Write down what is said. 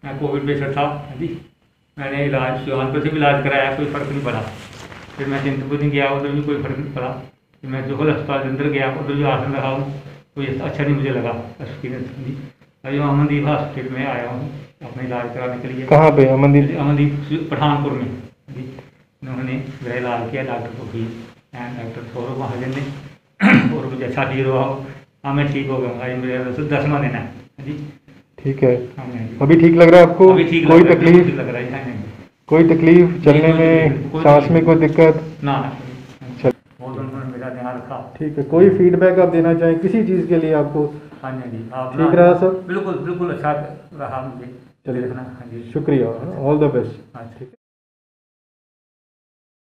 मैं Covid patient था जी। मैंने इलाज सुजानपुर से भी इलाज कराया, कोई फ़र्क नहीं पड़ा। फिर मैं चिंतपूर्णी गया, उधर भी कोई फ़र्क नहीं पड़ा। फिर मैं जोहल अस्पताल के अंदर गया, उधर भी आसन रहा हूँ, कोई अच्छा नहीं मुझे लगा एक्सपीरियंस जी। अभी मैं अमनदीप हॉस्पिटल में आया हूँ अपना इलाज कराने के लिए। कहाँ पे अमनदीप? अमनदीप पठानपुर में जी। उन्होंने मेरा इलाज किया, डॉक्टर को भी, डॉक्टर सौरभ महाजन ने, और मुझे अच्छा फील हुआ। हाँ मैं ठीक हो गया हूँ। आज मेरा 10वां दिन है जी। ठीक है, हाँ जी। अभी ठीक लग रहा है आपको? अभी ठीक कोई लग रहा है, बिल्कुल तकलीफ? ठीक लग रहा है। हाँ, कोई तकलीफ चलने कोई में, तकलीफ, कोई सांस तकलीफ में कोई दिक्कत? ना। चल बहुत उन्होंने मेरा ध्यान रखा। ठीक है, कोई फीडबैक आप देना चाहें किसी चीज़ के लिए आपको? हाँ जी, हाँ जी। आप ठीक रहा सर? बिल्कुल बिल्कुल अच्छा रहा मुझे चलिए, देखना। हाँ जी, शुक्रिया, ऑल द बेस्ट। हाँ जी। ठीक है।